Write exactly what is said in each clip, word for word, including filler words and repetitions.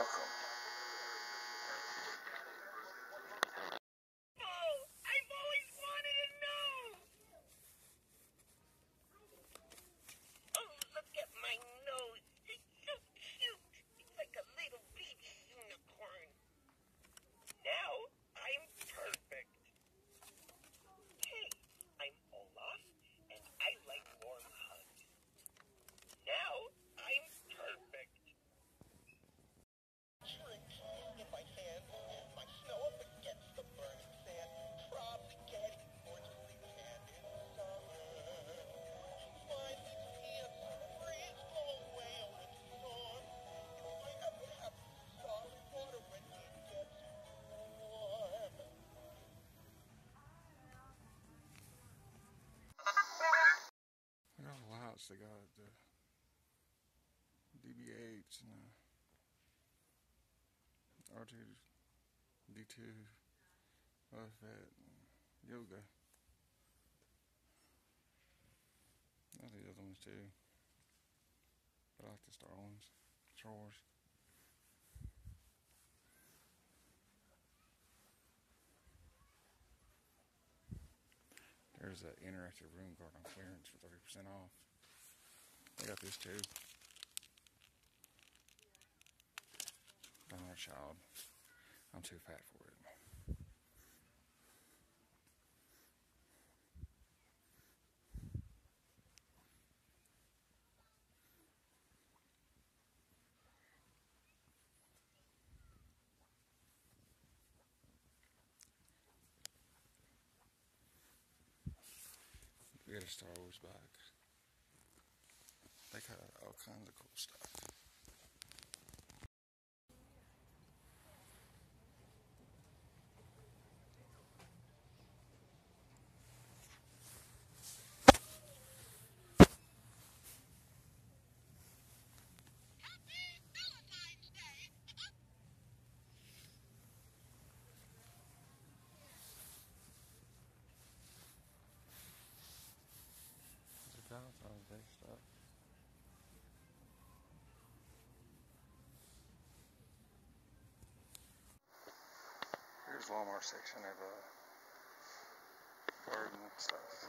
welcome. Look at all the lights they got at the D B H and the R two D two, Buffett, yoga. I like the other ones too. But I like the star ones. Star Wars. There's an interactive room card on clearance for thirty percent off. I got this too. I'm not a child. I'm too fat for it. We got a Star Wars bike. They got all kinds of cool stuff. Valentine's Day stuff. Here's Walmart section of uh, garden stuff.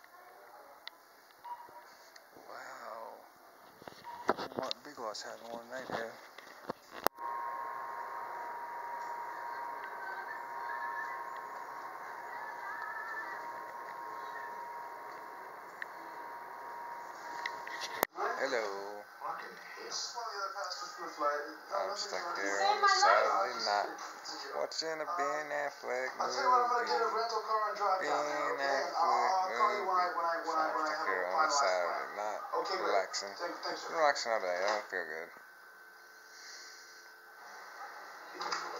Wow. What Big Lots had more than they did. Hello. I'm stuck there on a Saturday night watching a Ben Affleck movie. Ben Affleck movie. So I'm stuck here on a Saturday night relaxing. Relaxing all day. I don't feel good.